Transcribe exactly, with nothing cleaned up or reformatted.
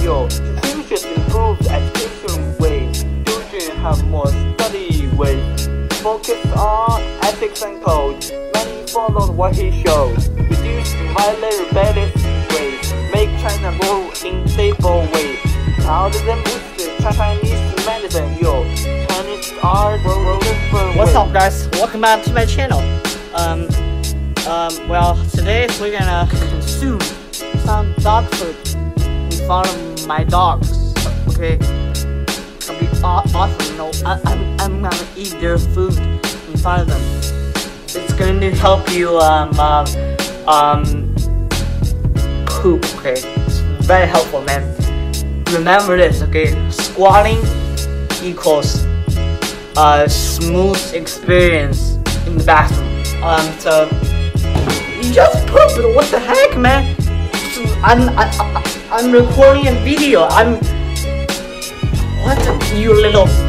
yo. Teachers improve education ways. Children have more study ways. Focus on ethics and code. Many follow what he shows. Reduce violent rebellious ways. Make China grow in stable ways. Taoism is the Chinese medicine, yo. Chinese art grow different What's ways. up, guys? Welcome back to my channel. Um, um, well, today we're gonna consume some dog food in front of my dogs. Okay, it's gonna be aw awesome. You know, I, I'm I'm gonna eat their food in front of them. It's going to help you um um, um poop. Okay, it's very helpful, man. Remember this, okay? Squatting equals a smooth experience in the bathroom. Um, so you just poop. What the heck, man? I'm I, I, I'm recording a video. I'm what? You little